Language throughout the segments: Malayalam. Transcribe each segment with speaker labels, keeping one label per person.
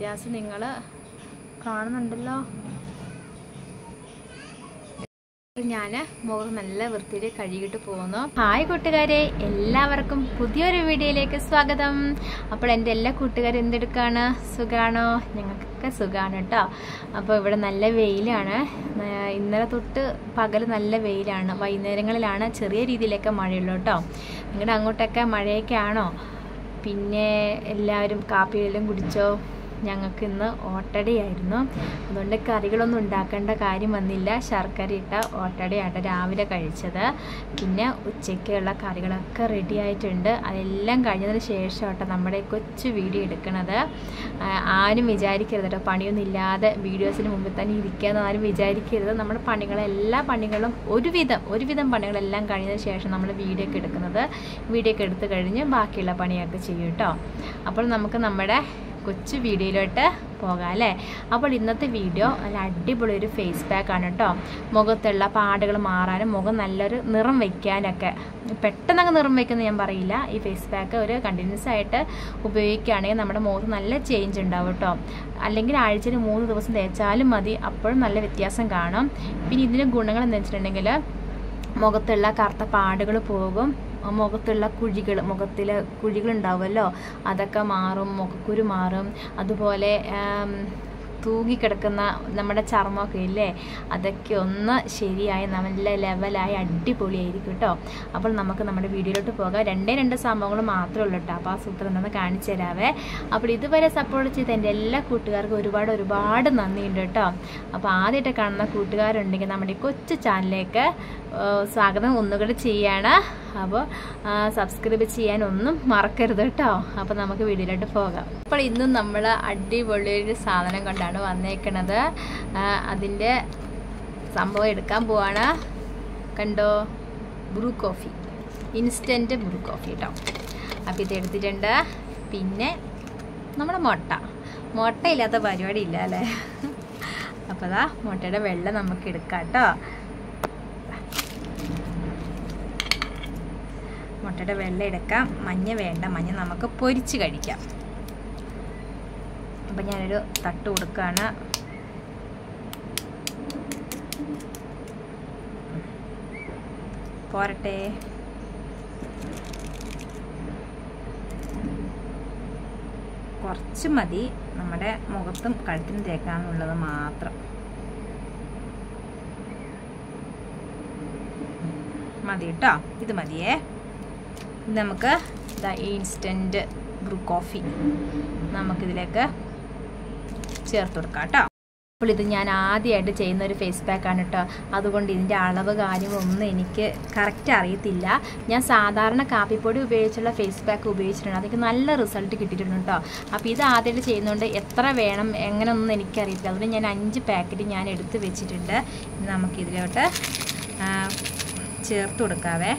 Speaker 1: വ്യത്യാസം നിങ്ങൾ കാണുന്നുണ്ടല്ലോ. ഞാൻ മുഖം നല്ല വൃത്തിയിൽ കഴുകിയിട്ട് പോകുന്നു. ഹായ് കൂട്ടുകാരെ, എല്ലാവർക്കും പുതിയൊരു വീഡിയോയിലേക്ക് സ്വാഗതം. അപ്പോൾ എൻ്റെ എല്ലാ കൂട്ടുകാരും എന്തെടുക്കാണ്? സുഖാണോ? ഞങ്ങൾക്കൊക്കെ സുഖമാണ് കേട്ടോ. അപ്പോൾ ഇവിടെ നല്ല വെയിലാണ്. ഇന്നലെ തൊട്ട് പകൽ നല്ല വെയിലാണ്. വൈകുന്നേരങ്ങളിലാണ് ചെറിയ രീതിയിലൊക്കെ മഴയുള്ളൂ കേട്ടോ. നിങ്ങളുടെ അങ്ങോട്ടൊക്കെ മഴയൊക്കെ ആണോ? പിന്നെ എല്ലാവരും കാപ്പിയെല്ലാം കുടിച്ചോ? ഞങ്ങൾക്ക് ഇന്ന് ഓട്ടടയായിരുന്നു. അതുകൊണ്ട് കറികളൊന്നും ഉണ്ടാക്കേണ്ട കാര്യം വന്നില്ല. ശർക്കര ഇട്ട ഓട്ടടയാണ് രാവിലെ കഴിച്ചത്. പിന്നെ ഉച്ചയ്ക്കുള്ള കറികളൊക്കെ റെഡി ആയിട്ടുണ്ട്. അതെല്ലാം കഴിഞ്ഞതിന് ശേഷം കേട്ടോ നമ്മുടെ കൊച്ചു വീഡിയോ എടുക്കുന്നത്. ആരും വിചാരിക്കരുത് കേട്ടോ, പണിയൊന്നും ഇല്ലാതെ വീഡിയോസിന് മുമ്പിൽ തന്നെ ഇരിക്കാമെന്ന് ആരും വിചാരിക്കരുത്. നമ്മുടെ എല്ലാ പണികളും ഒരുവിധം പണികളെല്ലാം കഴിഞ്ഞതിന് ശേഷം നമ്മൾ വീഡിയോ ഒക്കെ എടുക്കുന്നത്. വീഡിയോ ഒക്കെ എടുത്ത് കഴിഞ്ഞ് ബാക്കിയുള്ള പണിയൊക്കെ ചെയ്യും കേട്ടോ. അപ്പോൾ നമുക്ക് നമ്മുടെ കൊച്ചു വീഡിയോയിലോട്ട് പോകാം അല്ലേ. അപ്പോൾ ഇന്നത്തെ വീഡിയോ നല്ല അടിപൊളി ഒരു ഫേസ് പാക്കാണ് കേട്ടോ. മുഖത്തുള്ള പാടുകൾ മാറാനും മുഖം നല്ലൊരു നിറം വയ്ക്കാനൊക്കെ, പെട്ടെന്നങ്ങ് നിറം വയ്ക്കുന്നത് ഞാൻ പറയില്ല. ഈ ഫേസ് പാക്ക് ഒരു കണ്ടിന്യൂസ് ആയിട്ട് ഉപയോഗിക്കുകയാണെങ്കിൽ നമ്മുടെ മുഖത്ത് നല്ല ചേഞ്ച് ഉണ്ടാവും കേട്ടോ. അല്ലെങ്കിൽ ആഴ്ചയിൽ 3 ദിവസം തേച്ചാലും മതി, അപ്പോഴും നല്ല വ്യത്യാസം കാണും. പിന്നെ ഇതിൻ്റെ ഗുണങ്ങൾ എന്താ വെച്ചിട്ടുണ്ടെങ്കിൽ മുഖത്തുള്ള കറുത്ത പാടുകൾ പോകും, മുഖത്തുള്ള മുഖത്തിലെ കുഴികളുണ്ടാവുമല്ലോ അതൊക്കെ മാറും, മുഖക്കുരു മാറും. അതുപോലെ തൂങ്ങിക്കിടക്കുന്ന നമ്മുടെ ചർമ്മമൊക്കെ ഇല്ലേ, അതൊക്കെ ഒന്ന് ശരിയായി നല്ല ലെവലായി അടിപൊളിയായിരിക്കും കേട്ടോ. അപ്പോൾ നമുക്ക് നമ്മുടെ വീഡിയോയിലോട്ട് പോകാം. 2 സംഭവങ്ങൾ മാത്രമേ ഉള്ളൂ കേട്ടോ. അപ്പോൾ ആ സൂത്രം എന്താണെന്ന് കാണിച്ചു തരാവേ. അപ്പോൾ ഇതുവരെ സപ്പോർട്ട് ചെയ്ത എൻ്റെ എല്ലാ കൂട്ടുകാർക്കും ഒരുപാട് നന്ദിയുണ്ട് കേട്ടോ. അപ്പോൾ ആദ്യമായിട്ട് കാണുന്ന കൂട്ടുകാരുണ്ടെങ്കിൽ നമ്മുടെ കൊച്ചു ചാനലിലേക്ക് സ്വാഗതം ഒന്നുകൂടെ ചെയ്യാണ്. അപ്പോൾ സബ്സ്ക്രൈബ് ചെയ്യാനൊന്നും മറക്കരുത് കേട്ടോ. അപ്പോൾ നമുക്ക് വീഡിയോയിലോട്ട് പോകാം. അപ്പോൾ ഇന്നും നമ്മൾ അടിപൊളിയൊരു സാധനം കൊണ്ടാണ് വന്നേക്കണത്. അതിൻ്റെ സംഭവം എടുക്കാൻ പോവാണ്. കണ്ടോ, Bru coffee, instant Bru coffee കേട്ടോ. അപ്പോൾ ഇത് എടുത്തിട്ടുണ്ട്. പിന്നെ നമ്മുടെ മുട്ടയില്ലാത്ത പരിപാടി ഇല്ല അല്ലേ. അപ്പോൾ അതാ മുട്ടയുടെ വെള്ളം നമുക്ക് എടുക്കാം കേട്ടോ. മുട്ടയുടെ വെള്ളം എടുക്കാം. മഞ്ഞ വേണ്ട, മഞ്ഞ നമുക്ക് പൊരിച്ച് കഴിക്കാം. അപ്പം ഞാനൊരു തട്ട് കൊടുക്കുകയാണ്. പോരട്ടെ. കുറച്ച് മതി, നമ്മുടെ മുഖത്തും കഴുത്തിനും തേക്കാനുള്ളത് മാത്രം മതി കേട്ടോ. ഇത് മതിയേ. നമുക്ക് ഇൻസ്റ്റൻറ്റ് ബ്രൂ കോഫി നമുക്കിതിലേക്ക് ചേർത്ത് കൊടുക്കാം കേട്ടോ. അപ്പോൾ ഇത് ഞാൻ ആദ്യമായിട്ട് ചെയ്യുന്ന ഒരു ഫേസ് പാക്കാണ് കേട്ടോ. അതുകൊണ്ട് ഇതിൻ്റെ അളവ് കാര്യങ്ങളൊന്നും എനിക്ക് കറക്റ്റ് അറിയത്തില്ല. ഞാൻ സാധാരണ കാപ്പിപ്പൊടി ഉപയോഗിച്ചുള്ള ഫേസ് പാക്ക് ഉപയോഗിച്ചിട്ടുണ്ട്, അതൊക്കെ നല്ല റിസൾട്ട് കിട്ടിയിട്ടുണ്ട് കേട്ടോ. അപ്പോൾ ഇത് ആദ്യമായിട്ട് ചെയ്യുന്നതുകൊണ്ട് എത്ര വേണം എങ്ങനെയൊന്നും എനിക്കറിയത്തില്ല. അതുകൊണ്ട് ഞാൻ 5 പാക്കറ്റ് ഞാൻ എടുത്ത് വെച്ചിട്ടുണ്ട്. നമുക്കിതിലോട്ട് ചേർത്ത് കൊടുക്കാവേ.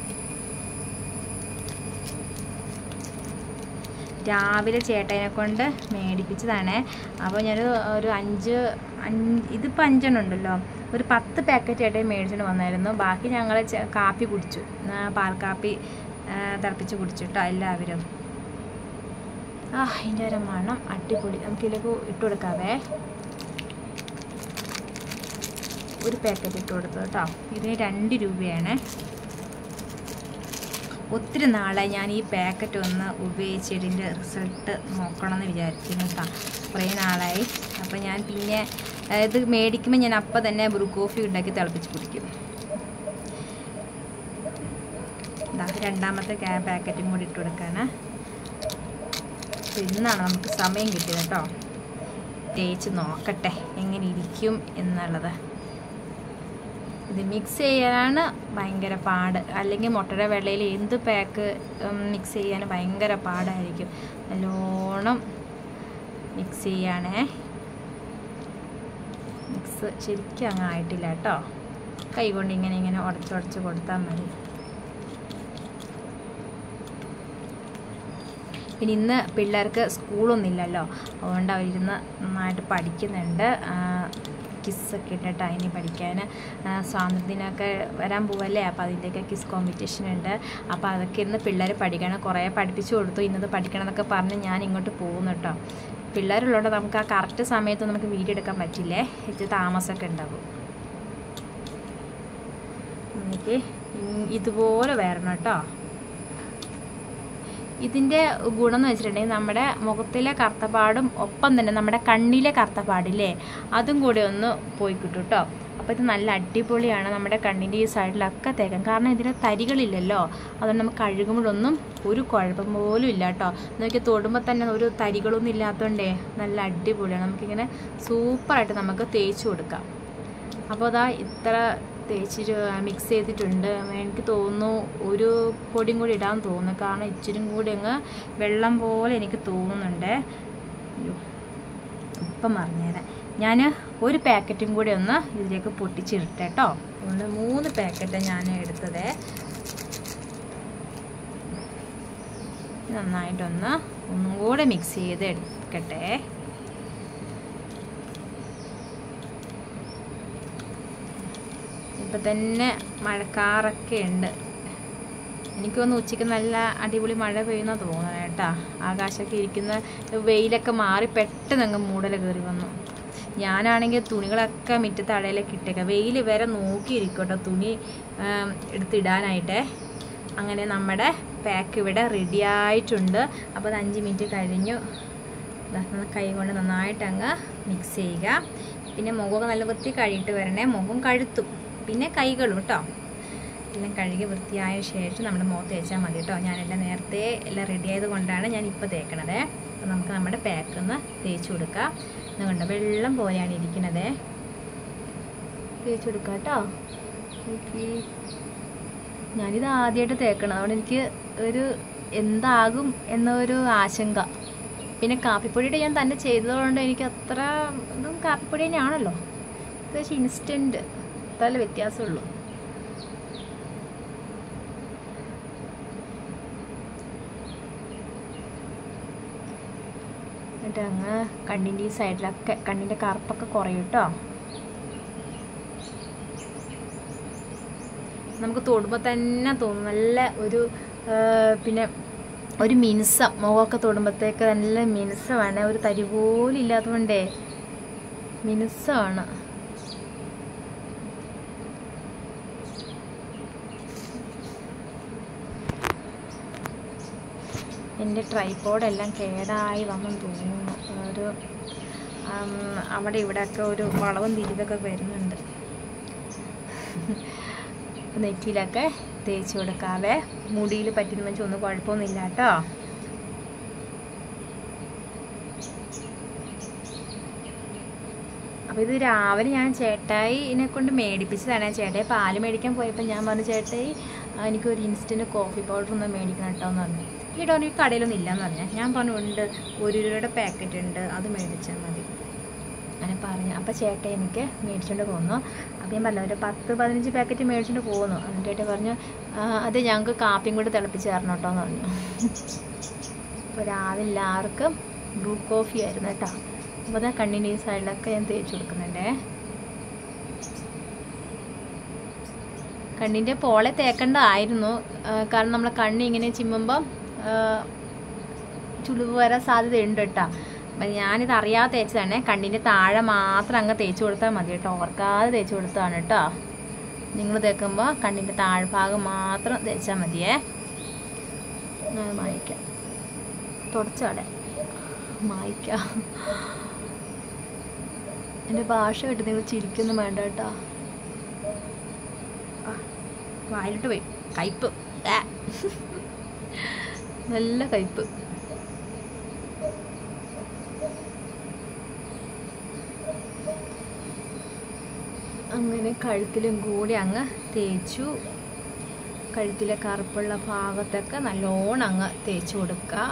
Speaker 1: രാവിലെ ചേട്ടനെ കൊണ്ട് മേടിപ്പിച്ചതാണ്. അപ്പോൾ ഞാനൊരു 5 ഇതിപ്പോൾ 5 ഉണ്ടല്ലോ, ഒരു 10 പാക്കറ്റ് ചേട്ടൻ മേടിച്ചിട്ട് വന്നായിരുന്നു. ബാക്കി ഞങ്ങൾ കാപ്പി കുടിച്ചു, പാൽ കാപ്പി തിളപ്പിച്ച് കുടിച്ചിട്ടോ എല്ലാവരും. അതിൻ്റെ ഒരു മണം അടിപൊളി. നമുക്കിതിലേക്ക് ഇട്ട് കൊടുക്കാവേ. ഒരു പാക്കറ്റ് ഇട്ട് കൊടുത്തു കേട്ടോ. ഇതിന് 2 രൂപയാണ്. ഒത്തിരി നാളായി ഞാൻ ഈ പാക്കറ്റ് ഒന്ന് ഉപയോഗിച്ചിട്ട് ഇതിൻ്റെ റിസൾട്ട് നോക്കണമെന്ന് വിചാരിക്കുന്നു കേട്ടോ. കുറേ നാളായി. അപ്പോൾ ഞാൻ പിന്നെ ഇത് മേടിക്കുമ്പോൾ ഞാൻ അപ്പം തന്നെ ബ്രൂ കോഫി ഉണ്ടാക്കി തിളപ്പിച്ച് കുടിക്കും. രണ്ടാമത്തെ പാക്കറ്റും കൂടി ഇട്ട് കൊടുക്കാണ്. ഇന്നാണ് നമുക്ക് സമയം കിട്ടിയത് കേട്ടോ. തേച്ച് നോക്കട്ടെ എങ്ങനെ ഇരിക്കും എന്നുള്ളത്. ഇത് മിക്സ് ചെയ്യാനാണ് ഭയങ്കര പാട്. അല്ലെങ്കിൽ മുട്ടയുടെ വെള്ളയിൽ എന്ത് പാക്ക് മിക്സ് ചെയ്യാൻ ഭയങ്കര പാടായിരിക്കും. നല്ലോണം മിക്സ് ചെയ്യണേ. മിക്സ് ശരിക്കും അങ്ങ് ആയിട്ടില്ല കേട്ടോ. കൈ കൊണ്ട് ഇങ്ങനെ ഉടച്ച് കൊടുത്താൽ മതി. പിന്നെ ഇന്ന് പിള്ളേർക്ക് സ്കൂളൊന്നും ഇല്ലല്ലോ, അതുകൊണ്ട് അവരിരുന്ന് നന്നായിട്ട് പഠിക്കുന്നുണ്ട്. കിസ്സൊക്കെ ഇട്ടിട്ട് അതിന് പഠിക്കാൻ. സ്വാതന്ത്ര്യദിനമൊക്കെ വരാൻ പോവല്ലേ, അപ്പോൾ അതിൻ്റെയൊക്കെ കിസ് കോമ്പറ്റീഷൻ ഉണ്ട്. അപ്പോൾ അതൊക്കെ ഇരുന്ന് പിള്ളേർ പഠിക്കണം. കുറേ പഠിപ്പിച്ചു കൊടുത്തു. ഇന്നത് പഠിക്കണം എന്നൊക്കെ പറഞ്ഞ് ഞാൻ ഇങ്ങോട്ട് പോകുന്നു കേട്ടോ. പിള്ളേരുള്ളതുകൊണ്ട് നമുക്ക് ആ കറക്റ്റ് സമയത്ത് നമുക്ക് വീഡിയോ എടുക്കാൻ പറ്റില്ലേ, ഇച്ചിരി താമസമൊക്കെ ഉണ്ടാവും. എനിക്ക് ഇതുപോലെ വരണം കേട്ടോ. ഇതിൻ്റെ ഗുണം എന്ന് വെച്ചിട്ടുണ്ടെങ്കിൽ നമ്മുടെ മുഖത്തിലെ കറുത്തപ്പാടും ഒപ്പം തന്നെ നമ്മുടെ കണ്ണിലെ കറുത്തപ്പാടില്ലേ അതും കൂടി ഒന്ന് പോയി കിട്ടും കേട്ടോ. അപ്പോൾ ഇത് നല്ല അടിപൊളിയാണ്. നമ്മുടെ കണ്ണിൻ്റെ ഈ സൈഡിലൊക്കെ തേക്കാം, കാരണം ഇതിന് തരികളില്ലല്ലോ. അതുകൊണ്ട് നമുക്ക് കഴുകുമ്പോഴൊന്നും ഒരു കുഴപ്പം പോലും ഇല്ല കേട്ടോ. നോക്കി തൊടുമ്പോൾ തന്നെ ഒരു തരികളൊന്നും ഇല്ലാത്തതുകൊണ്ടേ നല്ല അടിപൊളിയാണ്. നമുക്കിങ്ങനെ സൂപ്പറായിട്ട് നമുക്ക് തേച്ച് കൊടുക്കാം. അപ്പോൾ അതാ ഇത്ര തേച്ചിട്ട് മിക്സ് ചെയ്തിട്ടുണ്ട്. എനിക്ക് തോന്നുന്നു ഒരു പൊടിയും കൂടി ഇടാൻ തോന്നുന്നു, കാരണം ഇച്ചിരി കൂടി അങ്ങ് വെള്ളം പോലെ എനിക്ക് തോന്നുന്നുണ്ട്. ഇപ്പം പറഞ്ഞുതരാം. ഞാൻ ഒരു പാക്കറ്റും കൂടി ഒന്ന് ഇതിലേക്ക് പൊട്ടിച്ചിട്ടെ കേട്ടോ. അതുകൊണ്ട് 3 പാക്കറ്റാണ് ഞാൻ എടുത്തത്. നന്നായിട്ടൊന്ന് ഒന്നും കൂടെ മിക്സ് ചെയ്ത് എടുക്കട്ടെ. ഇപ്പം തന്നെ മഴക്കാറൊക്കെ ഉണ്ട്. എനിക്ക് തോന്നുന്നു ഉച്ചയ്ക്ക് നല്ല അടിപൊളി മഴ പെയ്യുന്ന തോന്നണം കേട്ടോ. ആകാശമൊക്കെ ഇരിക്കുന്ന വെയിലൊക്കെ മാറി പെട്ടെന്ന് അങ്ങ് മൂടൽ കയറി വന്നു. ഞാനാണെങ്കിൽ തുണികളൊക്കെ മുറ്റത്ത് അടയിലേക്ക് ഇട്ടേക്കാം. വെയിൽ വരെ നോക്കിയിരിക്കും കേട്ടോ തുണി എടുത്തിടാനായിട്ട്. അങ്ങനെ നമ്മുടെ പാക്ക് ഇവിടെ റെഡി ആയിട്ടുണ്ട്. അപ്പോൾ അത് 5 മിനിറ്റ് കഴിഞ്ഞു. കൈ കൊണ്ട് നന്നായിട്ട് അങ്ങ് മിക്സ് ചെയ്യുക. പിന്നെ മുഖമൊക്കെ നല്ല വൃത്തി കഴുകിയിട്ട് വരണേ. മുഖം കഴുത്തും പിന്നെ കൈകളും കേട്ടോ എല്ലാം കഴുകി വൃത്തിയായ ശേഷം നമ്മുടെ മുഖത്ത് തേച്ചാൽ മതി കേട്ടോ. ഞാനെല്ലാം നേരത്തെ എല്ലാം റെഡി ആയത് കൊണ്ടാണ് ഞാൻ ഇപ്പോൾ തേക്കണത്. അപ്പോൾ നമുക്ക് നമ്മുടെ പാക്ക് ഒന്ന് തേച്ച് കൊടുക്കാം. അതുകൊണ്ട് വെള്ളം പോലെയാണ് ഇരിക്കുന്നത്. തേച്ച് കൊടുക്കാം കേട്ടോ. ഞാനിത് ആദ്യമായിട്ട് തേക്കണം, അതുകൊണ്ട് എനിക്ക് ഒരു എന്താകും എന്നൊരു ആശങ്ക. പിന്നെ കാപ്പിപ്പൊടിയുടെ ഞാൻ തന്നെ ചെയ്തതുകൊണ്ട് എനിക്ക് അത്ര ഇതും കാപ്പിപ്പൊടി തന്നെയാണല്ലോ. ഇത് വെച്ച് ഇൻസ്റ്റൻറ്റ് അത്രയല്ലേ വ്യത്യാസമുള്ളൂ. എന്നിട്ട് അങ്ങ് കണ്ണിൻ്റെ ഈ സൈഡിലൊക്കെ കണ്ണിൻ്റെ കറുപ്പൊക്കെ കുറയും കേട്ടോ. നമുക്ക് തൊടുമ്പോൾ തന്നെ തോന്നും നല്ല ഒരു പിന്നെ ഒരു മിനുസം. മുഖമൊക്കെ തൊടുമ്പോഴത്തേക്ക് നല്ല മിനുസമാണ്. ഒരു തരി പോലും ഇല്ലാത്തതുകൊണ്ടേ മിനുസമാണ്. എൻ്റെ ട്രൈപോഡെല്ലാം കേടായി വന്നെന്ന് തോന്നുന്നു. ഒരു അവിടെ ഇവിടെയൊക്കെ ഒരു വളവും തിരിവൊക്കെ വരുന്നുണ്ട്. നെറ്റിയിലൊക്കെ തേച്ച് കൊടുക്കാതെ മുടിയിൽ പറ്റുന്ന വെച്ചാൽ ഒന്നും കുഴപ്പമൊന്നുമില്ല കേട്ടോ. അപ്പോൾ ഇത് രാവിലെ ഞാൻ ചേട്ടായിനെ കൊണ്ട് മേടിപ്പിച്ചതാണ്. ചേട്ടായി പാല് മേടിക്കാൻ പോയപ്പോൾ ഞാൻ പറഞ്ഞു, ചേട്ടായി എനിക്കൊരു ഇൻസ്റ്റൻറ്റ് കോഫി പൗഡർ ഒന്ന് മേടിക്കണം കേട്ടോ എന്ന് പറഞ്ഞു. ഈ ഡോണിക്ക് കടയിലൊന്നും ഇല്ലയെന്ന് പറഞ്ഞാൽ ഞാൻ പറഞ്ഞു ഉണ്ട്, 1 രൂപയുടെ പാക്കറ്റ് ഉണ്ട്, അത് മേടിച്ചാൽ മതി അങ്ങനെ പറഞ്ഞു. അപ്പോൾ ചേട്ടായി എനിക്ക് മേടിച്ചുകൊണ്ട് പോന്നു. അപ്പോൾ ഞാൻ പറഞ്ഞു ഒരു 10-15 പാക്കറ്റ് മേടിച്ചുകൊണ്ട് പോകുന്നു. എന്നിട്ട് ചേട്ടായി പറഞ്ഞു അത് ഞങ്ങൾക്ക് കാപ്പിയും കൂടി തിളപ്പിച്ച് തരണം കേട്ടോ എന്ന് പറഞ്ഞു. അപ്പോൾ രാവിലെ എല്ലാവർക്കും ബ്രൂ കോഫി ആയിരുന്നു കേട്ടോ. അപ്പോൾ അതാ കണ്ണിൻ്റെ ഈ സൈഡിലൊക്കെ ഞാൻ തേച്ച് കൊടുക്കുന്നുണ്ടേ. കണ്ണിൻ്റെ പോളെ തേക്കേണ്ടതായിരുന്നു, കാരണം നമ്മളെ കണ്ണി ഇങ്ങനെ ചിമ്മുമ്പം ചുളിവ് വരാൻ സാധ്യതയുണ്ട് കേട്ടോ. അപ്പം ഞാനിത് അറിയാതെ തേച്ചതാണ്. കണ്ണിൻ്റെ താഴെ മാത്രം അങ്ങ് തേച്ച് കൊടുത്താൽ മതി കേട്ടോ. ഓർക്കാതെ തേച്ച് കൊടുത്തതാണ് കേട്ടോ. നിങ്ങൾ തേക്കുമ്പോൾ കണ്ണിൻ്റെ താഴ്ഭാഗം മാത്രം തേച്ചാൽ മതിയേ. മായ്ക്കാം, തുടച്ചാടെ മായ്ക്കാം. എൻ്റെ ഭാഷ കേട്ട് നിങ്ങൾ ചിരിക്കൊന്നും വേണ്ട കേട്ടോ. വായിലിട്ട് പോയി കയ്പ്പ്, നല്ല കയ്പ്പ്. അങ്ങനെ കഴുത്തിലും കൂടി അങ്ങ് തേച്ചു. കഴുത്തിലെ കറുപ്പുള്ള ഭാഗത്തൊക്കെ നല്ലോണം അങ്ങ് തേച്ച് കൊടുക്കുക.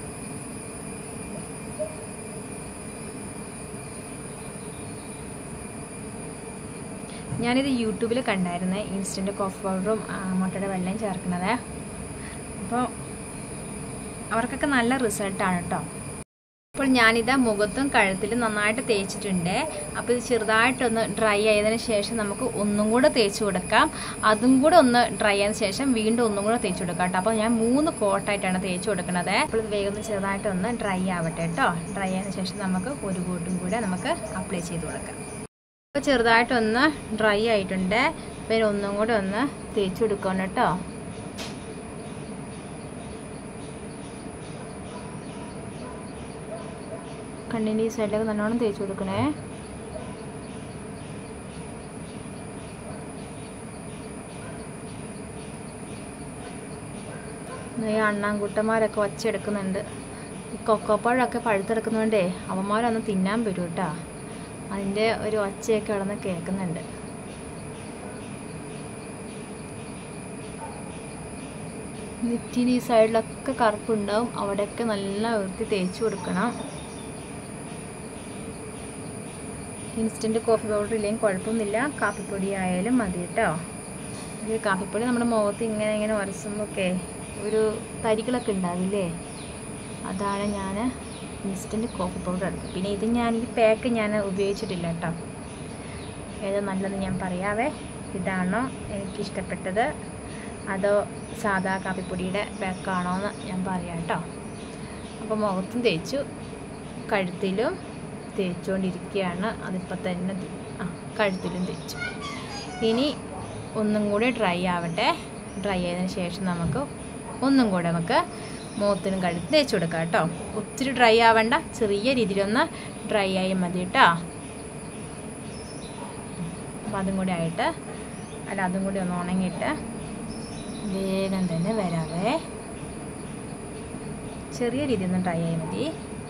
Speaker 1: ഞാനിത് യൂട്യൂബിൽ കണ്ടായിരുന്നു, ഇൻസ്റ്റൻറ്റ് കോഫി പൗഡറും മുട്ടയുടെ വെള്ളയും ചേർക്കുന്നത്. അപ്പോൾ അവർക്കൊക്കെ നല്ല റിസൾട്ടാണ് കേട്ടോ. അപ്പോൾ ഞാനിത് മുഖത്തും കഴുത്തിലും നന്നായിട്ട് തേച്ചിട്ടുണ്ട്. അപ്പോൾ ഇത് ചെറുതായിട്ടൊന്ന് ഡ്രൈ ആയതിനു ശേഷം നമുക്ക് ഒന്നും കൂടെ തേച്ച് കൊടുക്കാം. അതും കൂടെ ഒന്ന് ഡ്രൈ ആയതിനു ശേഷം വീണ്ടും ഒന്നും കൂടെ തേച്ച് കൊടുക്കാം കേട്ടോ. അപ്പോൾ ഞാൻ 3 കോട്ടായിട്ടാണ് തേച്ച് കൊടുക്കുന്നത്. അപ്പോൾ ഇത് വേഗം ചെറുതായിട്ടൊന്ന് ഡ്രൈ ആവട്ടെ കേട്ടോ. ഡ്രൈ ആയതിനു ശേഷം നമുക്ക് ഒരു കോട്ടും കൂടെ നമുക്ക് അപ്ലൈ ചെയ്ത് കൊടുക്കാം. അപ്പോൾ ചെറുതായിട്ടൊന്ന് ഡ്രൈ ആയിട്ടുണ്ട്. പിന്നെ ഒന്നും കൂടെ ഒന്ന് തേച്ച് കൊടുക്കണം കേട്ടോ. കണ്ണിൻ്റെ ഈ സൈഡിലൊക്കെ നല്ലോണം തേച്ച് കൊടുക്കണേ. ഈ അണ്ണാൻകുട്ടന്മാരൊക്കെ ഒച്ചയെടുക്കുന്നുണ്ട്. ഈ കൊക്കോപ്പഴമൊക്കെ പഴുത്തെടുക്കുന്നതുകൊണ്ടേ അവന്മാരൊന്ന് തിന്നാൻ വരും കേട്ടോ. അതിൻ്റെ ഒരു ഒച്ചയൊക്കെ കിടന്ന് കേൾക്കുന്നുണ്ട്. നെറ്റിന് ഈ സൈഡിലൊക്കെ കറുപ്പുണ്ടാവും. അവിടെയൊക്കെ നല്ല വൃത്തി തേച്ച് കൊടുക്കണം. ഇൻസ്റ്റൻറ്റ് കോഫി പൗഡർ ഇല്ലെങ്കിൽ കുഴപ്പമൊന്നുമില്ല, കാപ്പിപ്പൊടി ആയാലും മതി കേട്ടോ. ഈ കാപ്പിപ്പൊടി നമ്മുടെ മുഖത്ത് ഇങ്ങനെ ഉരസുമ്പോഴൊക്കെ ഒരു തരികളൊക്കെ ഉണ്ടാവില്ലേ, അതാണ് ഞാൻ ഇൻസ്റ്റൻറ്റ് കോഫി പൗഡർ എടുത്തത്. പിന്നെ ഇത് ഈ പാക്ക് ഞാൻ ഉപയോഗിച്ചിട്ടില്ല കേട്ടോ. ഏതോ നല്ലത് ഞാൻ പറയാവേ. ഇതാണോ എനിക്കിഷ്ടപ്പെട്ടത് അതോ സാധാ കാപ്പിപ്പൊടിയുടെ പാക്കാണോ എന്ന് ഞാൻ പറയാം കേട്ടോ. അപ്പോൾ മുഖത്തും തേച്ചു, കഴുത്തിലും തേച്ചുകൊണ്ടിരിക്കുകയാണ്. അതിപ്പോൾ തന്നെ കഴുത്തിലും തേച്ചു. ഇനി ഒന്നും കൂടി ഡ്രൈ ആവട്ടെ. ഡ്രൈ ആയതിനു ശേഷം നമുക്ക് ഒന്നും കൂടെ നമുക്ക് മുഖത്തിനും കഴുത്തും തേച്ച് കൊടുക്കാം കേട്ടോ. ഒത്തിരി ഡ്രൈ ആവണ്ട, ചെറിയ രീതിയിലൊന്ന് ഡ്രൈ ആയി മതി കേട്ടോ. അപ്പം അതും കൂടി ആയിട്ട് അതും കൂടി ഒന്ന് ഉണങ്ങിയിട്ട് വേഗം തന്നെ വരാവേ. ചെറിയ രീതിയിൽ ഒന്ന് ഡ്രൈ ആയി മതി.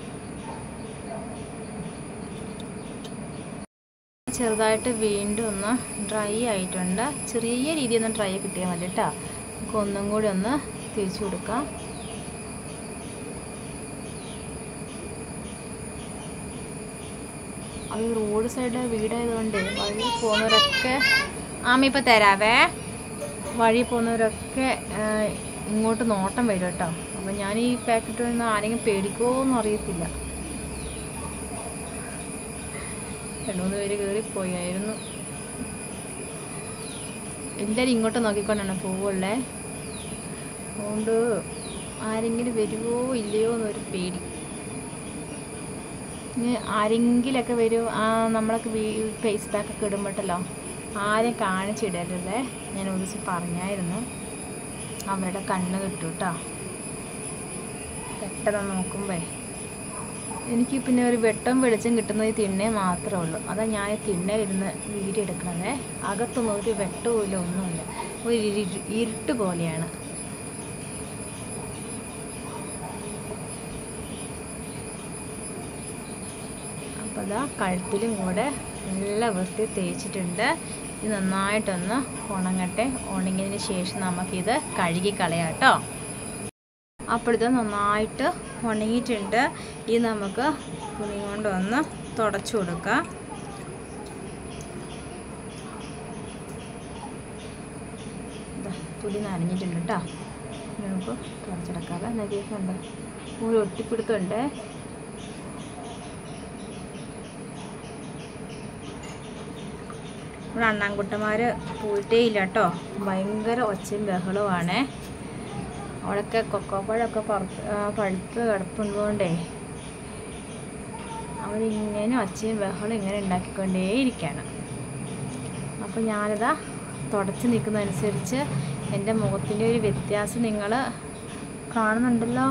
Speaker 1: ചെറുതായിട്ട് വീണ്ടും ഒന്ന് ഡ്രൈ ആയിട്ടുണ്ട്. ചെറിയ രീതിയിൽ ഒന്ന് ഡ്രൈ കിട്ടിയാൽ മതി കേട്ടോ. നമുക്ക് ഒന്നും കൂടി ഒന്ന് തേച്ച് കൊടുക്കാം. അത് റോഡ് സൈഡ് വീടായതുകൊണ്ട് വഴി പോകുന്നവരൊക്കെ ഇപ്പം തരാവേ. വഴി പോകുന്നവരൊക്കെ ഇങ്ങോട്ട് നോട്ടം വരും കേട്ടോ. അപ്പം ഞാൻ ഈ പാക്കറ്റ് നിന്ന് ആരെങ്കിലും പേടിക്കുമോയെന്നും അറിയത്തില്ല. 2-3 പേര് കയറിപ്പോയായിരുന്നു. എല്ലാവരും ഇങ്ങോട്ട് നോക്കിക്കൊണ്ടാണ് പോവുള്ളേ. അതുകൊണ്ട് ആരെങ്കിലും വരുമോ ഇല്ലയോ എന്നൊരു പേടി. ഇനി ആരെങ്കിലൊക്കെ വരും. നമ്മളൊക്കെ ഫേസ് പാക്കൊക്കെ ഇടുമ്പോഴല്ലോ ആരെയും കാണിച്ചിടരുതേ. ഞാൻ ഒരു ദിവസം പറഞ്ഞായിരുന്നു. അവരുടെ കണ്ണ് കിട്ടും കേട്ടോ. പെട്ടെന്ന് നോക്കുമ്പേ എനിക്ക് പിന്നെ ഒരു വെട്ടം വെളിച്ചം കിട്ടുന്നത് ഈ തിണ്ണേ മാത്രമേ ഉള്ളൂ. അതാ ഞാൻ ഈ തിണ്ണയിലിരുന്ന് വീഡിയോ എടുക്കണതേ. അകത്തൊന്നും ഒരു വെട്ടവും ഇല്ല, ഒന്നുമില്ല. ഒരു ഇരുട്ട് പോലെയാണ്. അപ്പോൾ അതാ കഴുത്തിലും കൂടെ നല്ല വൃത്തി തേച്ചിട്ടുണ്ട്. ഇത് നന്നായിട്ടൊന്ന് ഉണങ്ങട്ടെ. ഉണങ്ങിയതിന് ശേഷം നമുക്കിത് കഴുകി കളയാം കേട്ടോ. അപ്പോഴത്തെ നന്നായിട്ട് ഉണങ്ങിയിട്ടുണ്ട്. ഇത് നമുക്ക് തുണി കൊണ്ടൊന്ന് തുടച്ചു കൊടുക്കാം. തുണി നനഞ്ഞിട്ടുണ്ട് കേട്ടോ. നമുക്ക് തുടച്ചെടുക്കാതെ നരിയൊക്കെയുണ്ട്. ഒരു ഒട്ടിപ്പിടുത്തമുണ്ട്. ഇവിടെ അണ്ണാൻകുട്ടന്മാർ പോയിട്ടേ ഇല്ല കേട്ടോ. ഭയങ്കര ഒച്ചയും ബഹളവുമാണേ. അവിടെയൊക്കെ കൊക്കോപ്പഴമൊക്കെ പഴുത്ത് കിടപ്പുള്ളതുകൊണ്ടേ അവരിങ്ങനെ ഒച്ചയും ബഹളം ഇങ്ങനെ ഉണ്ടാക്കിക്കൊണ്ടേയിരിക്കുകയാണ്. അപ്പോൾ ഞാനിതാ തുടച്ച് നിൽക്കുന്നതനുസരിച്ച് എൻ്റെ മുഖത്തിൻ്റെ ഒരു വ്യത്യാസം നിങ്ങൾ കാണുന്നുണ്ടല്ലോ.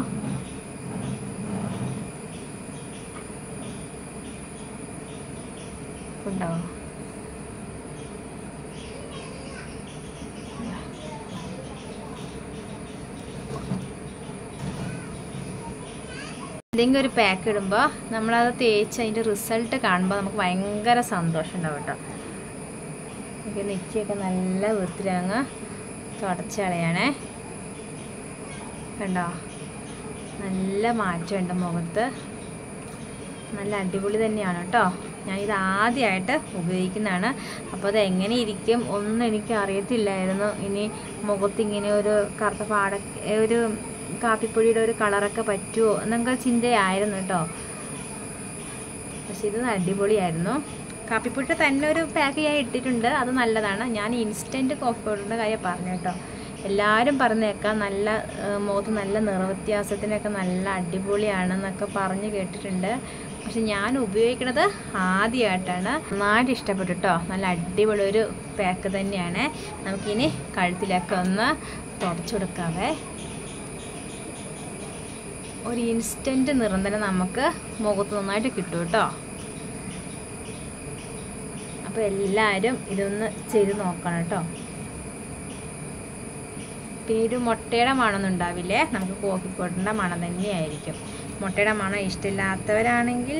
Speaker 1: ഉണ്ടാവും. എന്തെങ്കിലും ഒരു പാക്ക് ഇടുമ്പോൾ നമ്മളത് തേച്ച് അതിൻ്റെ റിസൾട്ട് കാണുമ്പോൾ നമുക്ക് ഭയങ്കര സന്തോഷം ഉണ്ടാവും കേട്ടോ. എനിക്ക് നെറ്റിയൊക്കെ നല്ല വൃത്തിയിലങ്ങ് തുടച്ച് കളയണേ. കണ്ടോ, നല്ല മാറ്റമുണ്ട് മുഖത്ത്. നല്ല അടിപൊളി തന്നെയാണ് കേട്ടോ. ഞാനിത് ആദ്യമായിട്ട് ഉപയോഗിക്കുന്നതാണ്. അപ്പോൾ അത് എങ്ങനെ ഇരിക്കും ഒന്നും എനിക്ക് അറിയത്തില്ലായിരുന്നു. ഇനി മുഖത്തിങ്ങനെ ഒരു കറുത്ത ഒരു കാപ്പിപ്പൊടിയുടെ ഒരു കളറൊക്കെ പറ്റുമോ എന്നൊക്കെ ചിന്തയായിരുന്നു കേട്ടോ. പക്ഷെ ഇത് അടിപൊളിയായിരുന്നു. കാപ്പിപ്പൊട്ട് തന്നെ ഒരു പാക്ക് ഞാൻ ഇട്ടിട്ടുണ്ട്, അത് നല്ലതാണ്. ഞാൻ ഇൻസ്റ്റൻറ്റ് കോഫി പൗഡറിൻ്റെ കാര്യം പറഞ്ഞു കേട്ടോ. എല്ലാവരും പറഞ്ഞേക്കാം നല്ല മുഖത്ത് നല്ല നിറവ്യത്യാസത്തിനൊക്കെ നല്ല അടിപൊളിയാണെന്നൊക്കെ പറഞ്ഞ് കേട്ടിട്ടുണ്ട്. പക്ഷെ ഞാൻ ഉപയോഗിക്കുന്നത് ആദ്യമായിട്ടാണ്. നന്നായിട്ട് ഇഷ്ടപ്പെട്ടു കേട്ടോ. നല്ല അടിപൊളി ഒരു പാക്ക് തന്നെയാണ്. നമുക്കിനി കഴുത്തിലൊക്കെ ഒന്ന് തുടച്ചു കൊടുക്കാവേ. ഒരു ഇൻസ്റ്റൻറ്റ് നിറം തന്നെ നമുക്ക് മുഖത്ത് നന്നായിട്ട് കിട്ടും കേട്ടോ. അപ്പോൾ എല്ലാവരും ഇതൊന്ന് ചെയ്ത് നോക്കണം കേട്ടോ. പിന്നെ ഒരു മുട്ടയുടെ മണമൊന്നും ഉണ്ടാവില്ലേ, നമുക്ക് കോഫി പൗഡറിൻ്റെ മണം തന്നെയായിരിക്കും. മുട്ടയുടെ മണം ഇഷ്ടമില്ലാത്തവരാണെങ്കിൽ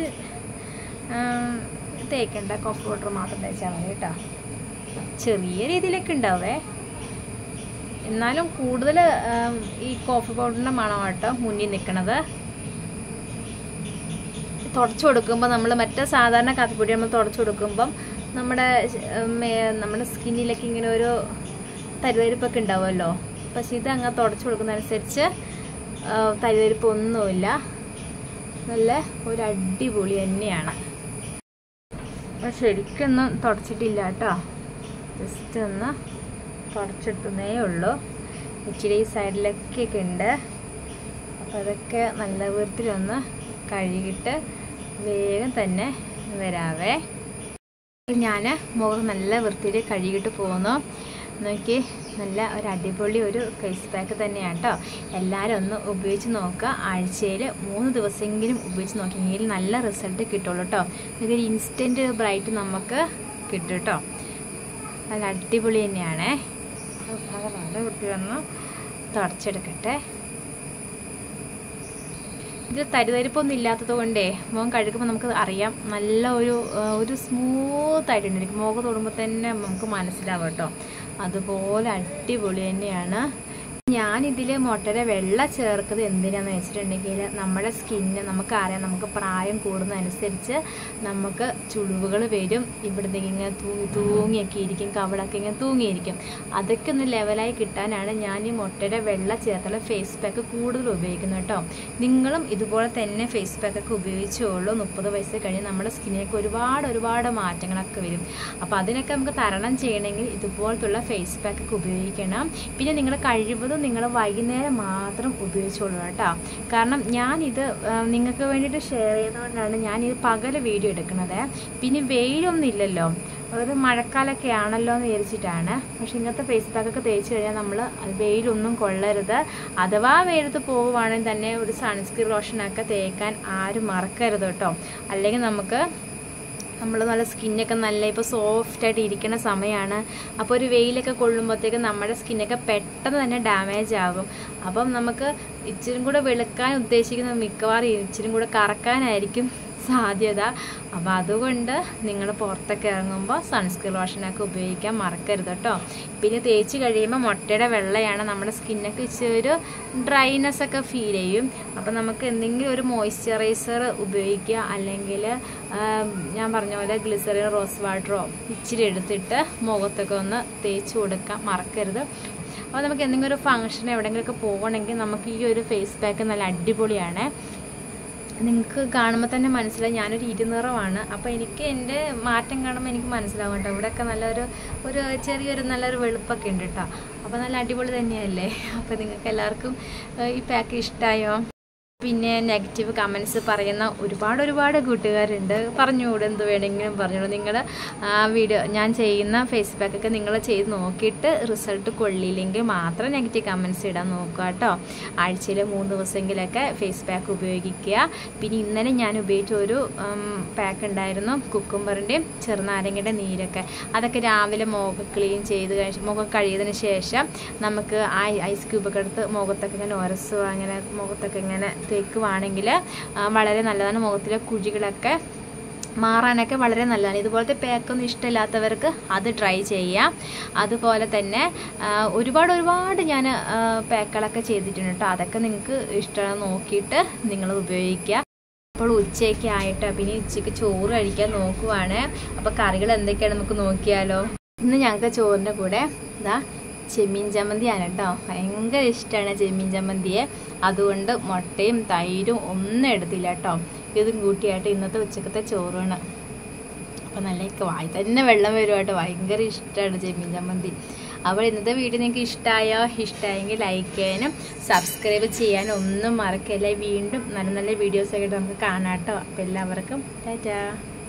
Speaker 1: തേക്കേണ്ട, കോഫി പൗഡർ മാത്രം തേച്ചാൽ മതി കേട്ടോ. ചെറിയ രീതിയിലൊക്കെ ഉണ്ടാവേ, എന്നാലും കൂടുതൽ ഈ കോഫി പൗഡറിൻ്റെ മണം കേട്ടോ മുന്നിൽ നിൽക്കണത്. തുടച്ചു കൊടുക്കുമ്പോൾ നമ്മൾ മറ്റേ സാധാരണ കാപ്പിപ്പൊടി നമ്മൾ തുടച്ചു കൊടുക്കുമ്പം നമ്മുടെ സ്കിന്നിലൊക്കെ ഇങ്ങനെ ഒരു തരിതരിപ്പൊക്കെ ഉണ്ടാവുമല്ലോ. പക്ഷെ ഇത് അങ്ങ് തുടച്ചു കൊടുക്കുന്നതനുസരിച്ച് തരിതരിപ്പൊന്നുമില്ല, നല്ല ഒരു അടിപൊളി തന്നെയാണ്. അപ്പം ശരിക്കൊന്നും തുടച്ചിട്ടില്ല കേട്ടോ, ജസ്റ്റ് ഒന്ന് തുടച്ചെടുത്തേ ഉള്ളൂ. ഇച്ചിരി ഈ സൈഡിലൊക്കെ ഉണ്ട്. അപ്പം അതൊക്കെ നല്ല വൃത്തിയിലൊന്ന് കഴുകിയിട്ട് വേഗം തന്നെ വരാവേ. ഞാൻ മുഖം നല്ല വൃത്തിയിൽ കഴുകിയിട്ട് പോകുന്നു. നോക്കി, നല്ല ഒരു അടിപൊളി ഒരു ഫേസ് പാക്ക് തന്നെയാണ് കേട്ടോ. എല്ലാവരും ഒന്ന് ഉപയോഗിച്ച് നോക്കുക. ആഴ്ചയിൽ 3 ദിവസമെങ്കിലും ഉപയോഗിച്ച് നോക്കിയെങ്കിൽ നല്ല റിസൾട്ട് കിട്ടുള്ളൂ കേട്ടോ. ഇതൊരു ഇൻസ്റ്റൻറ്റ് ബ്രൈറ്റ് നമുക്ക് കിട്ടും കേട്ടോ. നല്ല അടിപൊളി തന്നെയാണേ. നല്ല വൃത്തിയൊന്ന് തുടച്ചെടുക്കട്ടെ. ഇത് തരിതരിപ്പൊന്നും ഇല്ലാത്തത് കൊണ്ടേ മുഖം കഴുകുമ്പോൾ നമുക്ക് അറിയാം, നല്ല ഒരു സ്മൂത്തായിട്ടുണ്ടായിരിക്കും. മുഖം തൊടുമ്പോൾ തന്നെ നമുക്ക് മനസ്സിലാവും കേട്ടോ. അതുപോലെ അടിപൊളി തന്നെയാണ്. ഞാനിതിൽ മുട്ടയുടെ വെള്ള ചേർക്കുന്നത് എന്തിനാന്ന് വെച്ചിട്ടുണ്ടെങ്കിൽ നമ്മുടെ സ്കിന്ന് നമുക്കറിയാം, നമുക്ക് പ്രായം കൂടുന്നതനുസരിച്ച് നമുക്ക് ചുളിവുകൾ വരും. ഇവിടത്തേക്ക് ഇങ്ങനെ തൂങ്ങിയൊക്കെ ഇരിക്കും, കവളൊക്കെ ഇങ്ങനെ തൂങ്ങിയിരിക്കും. അതൊക്കെ ഒന്ന് ലെവലായി കിട്ടാനാണ് ഞാൻ ഈ മുട്ടയുടെ വെള്ള ചേർത്തുള്ള ഫേസ് പാക്ക് കൂടുതൽ ഉപയോഗിക്കുന്നത് കേട്ടോ. നിങ്ങളും ഇതുപോലെ തന്നെ ഫേസ് പാക്കൊക്കെ ഉപയോഗിച്ചോളൂ. 30 വയസ്സ് കഴിഞ്ഞ് നമ്മുടെ സ്കിന്നിനൊക്കെ ഒരുപാട് മാറ്റങ്ങളൊക്കെ വരും. അപ്പോൾ അതിനൊക്കെ നമുക്ക് തരണം ചെയ്യണമെങ്കിൽ ഇതുപോലത്തുള്ള ഫേസ് പാക്കൊക്കെ ഉപയോഗിക്കണം. പിന്നെ നിങ്ങൾ കഴിവതും നിങ്ങൾ വൈകുന്നേരം മാത്രം ഉപയോഗിച്ചോളൂ കേട്ടോ. കാരണം ഞാനിത് നിങ്ങൾക്ക് വേണ്ടിയിട്ട് ഷെയർ ചെയ്തുകൊണ്ടാണ് ഞാനിത് പകൽ വീഡിയോ എടുക്കുന്നത്. പിന്നെ വെയിലൊന്നും ഇല്ലല്ലോ, ഒരു മഴക്കാലമൊക്കെ ആണല്ലോ എന്ന് വിചാരിച്ചിട്ടാണ്. പക്ഷെ ഇങ്ങനത്തെ ഫേസ് പാക്കൊക്കെ തേച്ച് കഴിഞ്ഞാൽ നമ്മൾ വെയിലൊന്നും കൊള്ളരുത്. അഥവാ വെയിലത്ത് പോകുവാണെങ്കിൽ തന്നെ ഒരു സൺസ്ക്രീൻ ലോഷനൊക്കെ തേക്കാൻ ആരും മറക്കരുത് കേട്ടോ. അല്ലെങ്കിൽ നമ്മൾ നല്ല സ്കിന്നൊക്കെ നല്ല ഇപ്പോൾ സോഫ്റ്റായിട്ട് ഇരിക്കുന്ന സമയമാണ്. അപ്പോൾ ഒരു വെയിലൊക്കെ കൊള്ളുമ്പോഴത്തേക്ക് നമ്മുടെ സ്കിന്നൊക്കെ പെട്ടെന്ന് തന്നെ ഡാമേജ് ആകും. അപ്പം നമുക്ക് ഇച്ചിരി കൂടെ വെളുക്കാൻ ഉദ്ദേശിക്കുന്ന മിക്കവാറും ഇച്ചിരി കൂടെ കറക്കാനായിരിക്കും സാധ്യത. അപ്പോൾ അതുകൊണ്ട് നിങ്ങൾ പുറത്തൊക്കെ ഇറങ്ങുമ്പോൾ സൺസ്ക്രീൻ ലോഷനൊക്കെ ഉപയോഗിക്കാൻ മറക്കരുത് കേട്ടോ. പിന്നെ തേച്ച് കഴിയുമ്പോൾ മുട്ടയുടെ വെള്ളയാണ്, നമ്മുടെ സ്കിന്നൊക്കെ ഇച്ചിരി ഒരു ഡ്രൈനെസ്സൊക്കെ ഫീൽ ചെയ്യും. അപ്പോൾ നമുക്ക് എന്തെങ്കിലും ഒരു മോയ്സ്ചറൈസർ ഉപയോഗിക്കുക, അല്ലെങ്കിൽ ഞാൻ പറഞ്ഞ പോലെ ഗ്ലിസറിൻ റോസ് വാട്ടറോ ഇച്ചിരി എടുത്തിട്ട് മുഖത്തൊക്കെ ഒന്ന് തേച്ച് കൊടുക്കാൻ മറക്കരുത്. അപ്പോൾ നമുക്ക് എന്തെങ്കിലും ഒരു ഫംഗ്ഷൻ എവിടെയെങ്കിലുമൊക്കെ പോകണമെങ്കിൽ നമുക്ക് ഈ ഒരു ഫേസ് പാക്ക് നല്ല അടിപൊളിയാണ്. നിങ്ങൾക്ക് കാണുമ്പോൾ തന്നെ മനസ്സിലാവും ഞാനൊരു ഇരുനിറമാണ്. അപ്പോൾ എനിക്ക് എൻ്റെ മാറ്റം കാണുമ്പോൾ എനിക്ക് മനസ്സിലാവും കേട്ടോ. ഇവിടെയൊക്കെ നല്ലൊരു നല്ലൊരു വെളുപ്പൊക്കെ ഉണ്ട് കേട്ടോ. അപ്പോൾ നല്ല അടിപൊളി തന്നെയല്ലേ. അപ്പോൾ നിങ്ങൾക്ക് എല്ലാവർക്കും ഈ പാക്ക് ഇഷ്ടമായോ? പിന്നെ നെഗറ്റീവ് കമൻസ് പറയുന്ന ഒരുപാട് കൂട്ടുകാരുണ്ട്. പറഞ്ഞുകൂടെ, എന്ത് വേണമെങ്കിലും പറഞ്ഞോളൂ. നിങ്ങൾ വീഡിയോ ഞാൻ ചെയ്യുന്ന ഫേസ് പാക്കൊക്കെ നിങ്ങൾ ചെയ്ത് നോക്കിയിട്ട് റിസൾട്ട് കൊള്ളില്ലെങ്കിൽ മാത്രം നെഗറ്റീവ് കമൻസ് ഇടാൻ നോക്കുക കേട്ടോ. ആഴ്ചയിൽ 3 ദിവസമെങ്കിലൊക്കെ ഫേസ് പാക്ക് ഉപയോഗിക്കുക. പിന്നെ ഇന്നലെ ഞാൻ ഉപയോഗിച്ച ഒരു പാക്ക് ഉണ്ടായിരുന്നു, കുക്കുംബറിൻ്റെയും ചെറുനാരങ്ങയുടെ നീരൊക്കെ. അതൊക്കെ രാവിലെ മുഖം ക്ലീൻ ചെയ്ത് മുഖം കഴുകിയതിന് ശേഷം നമുക്ക് ഐസ് ക്യൂബൊക്കെ എടുത്ത് മുഖത്തൊക്കെ ഇങ്ങനെ ഉരസുക, അങ്ങനെ മുഖത്തൊക്കെ ഇങ്ങനെ തേക്കുവാണെങ്കിൽ വളരെ നല്ലതാണ്. മുഖത്തിലെ കുഴികളൊക്കെ മാറാനൊക്കെ വളരെ നല്ലതാണ്. ഇതുപോലത്തെ പാക്കൊന്നും ഇഷ്ടമില്ലാത്തവർക്ക് അത് ട്രൈ ചെയ്യാം. അതുപോലെ തന്നെ ഒരുപാട് ഞാൻ പാക്കുകളൊക്കെ ചെയ്തിട്ടുണ്ട് കേട്ടോ. അതൊക്കെ നിങ്ങൾക്ക് ഇഷ്ടമാണ് നോക്കിയിട്ട് നിങ്ങൾ ഉപയോഗിക്കുക. അപ്പോൾ ഉച്ചയൊക്കെ ആയിട്ട് പിന്നെ ഉച്ചയ്ക്ക് ചോറ് കഴിക്കാൻ നോക്കുവാണ്. അപ്പോൾ കറികൾ എന്തൊക്കെയാണ് നമുക്ക് നോക്കിയാലോ. ഇന്ന് ഞങ്ങൾക്ക് ചോറിൻ്റെ കൂടെ ചെമ്മീൻ ചമ്മന്തിയാണ് കേട്ടോ. ഭയങ്കര ഇഷ്ടമാണ് ചെമ്മീൻ ചമ്മന്തിയെ. അതുകൊണ്ട് മുട്ടയും തൈരും ഒന്നും എടുത്തില്ല കേട്ടോ. ഇതും കൂട്ടിയായിട്ട് ഇന്നത്തെ ഉച്ചക്കത്തെ ചോറാണ്. അപ്പം നല്ല വായി തന്നെ വെള്ളം വരുവായിട്ട് ഭയങ്കര ഇഷ്ടമാണ് ചെമ്മീൻ ചമ്മന്തി. അപ്പോൾ ഇന്നത്തെ വീഡിയോ നിങ്ങൾക്ക് ഇഷ്ടമായെങ്കിൽ ലൈക്ക് ചെയ്യാനും സബ്സ്ക്രൈബ് ചെയ്യാനും ഒന്നും മറക്കല്ല. വീണ്ടും നല്ല നല്ല വീഡിയോസൊക്കെ നമുക്ക് കാണാം കേട്ടോ. അപ്പോൾ എല്ലാവർക്കും ടാറ്റാ.